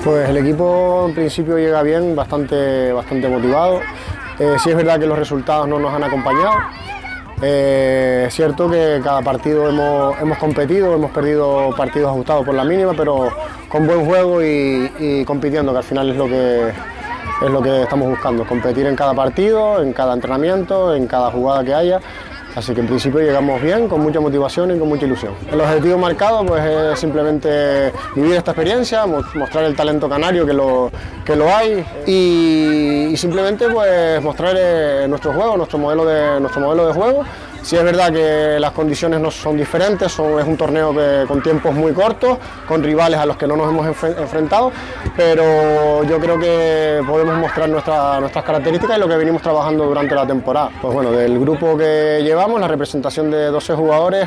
Pues el equipo en principio llega bien, bastante motivado. Sí es verdad que los resultados no nos han acompañado. Es cierto que cada partido hemos competido, hemos perdido partidos ajustados por la mínima, pero con buen juego y compitiendo, que al final es lo que estamos buscando, competir en cada partido, en cada entrenamiento, en cada jugada que haya. Así que en principio llegamos bien, con mucha motivación y con mucha ilusión. El objetivo marcado pues, es simplemente vivir esta experiencia, mostrar el talento canario que lo hay y simplemente pues, mostrar nuestro juego, nuestro modelo de juego. Sí es verdad que las condiciones no son diferentes, es un torneo con tiempos muy cortos, con rivales a los que no nos hemos enfrentado, pero yo creo que podemos mostrar nuestras características y lo que venimos trabajando durante la temporada. Pues bueno, del grupo que llevamos, la representación de 12 jugadores,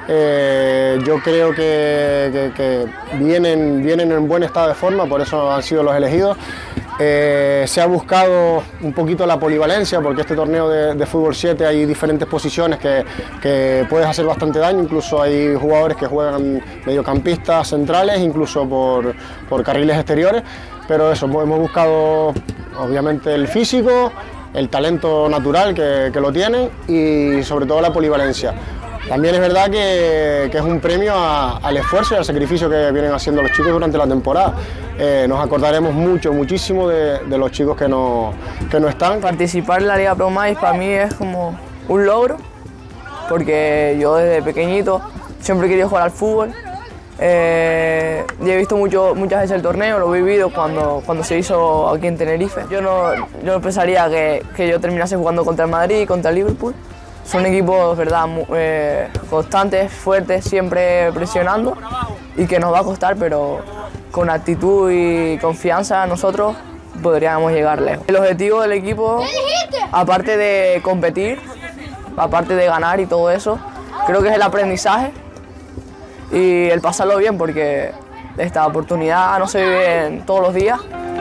yo creo que vienen en buen estado de forma, por eso han sido los elegidos. Se ha buscado un poquito la polivalencia, porque este torneo de fútbol 7 hay diferentes posiciones que puedes hacer bastante daño, incluso hay jugadores que juegan mediocampistas centrales, incluso por carriles exteriores, pero eso, hemos buscado obviamente el físico, el talento natural que lo tienen y sobre todo la polivalencia. También es verdad que es un premio al esfuerzo y al sacrificio que vienen haciendo los chicos durante la temporada. Nos acordaremos muchísimo de los chicos que no están. Participar en la Liga Pro Mais para mí es como un logro, porque yo desde pequeño siempre he querido jugar al fútbol. Y he visto muchas veces el torneo, lo he vivido cuando se hizo aquí en Tenerife. Yo no pensaría que yo terminase jugando contra el Madrid y contra el Liverpool. Son equipos, verdad, constantes, fuertes, siempre presionando y que nos va a costar, pero con actitud y confianza nosotros podríamos llegar lejos. El objetivo del equipo, aparte de competir, aparte de ganar y todo eso, creo que es el aprendizaje y el pasarlo bien, porque esta oportunidad no se vive todos los días.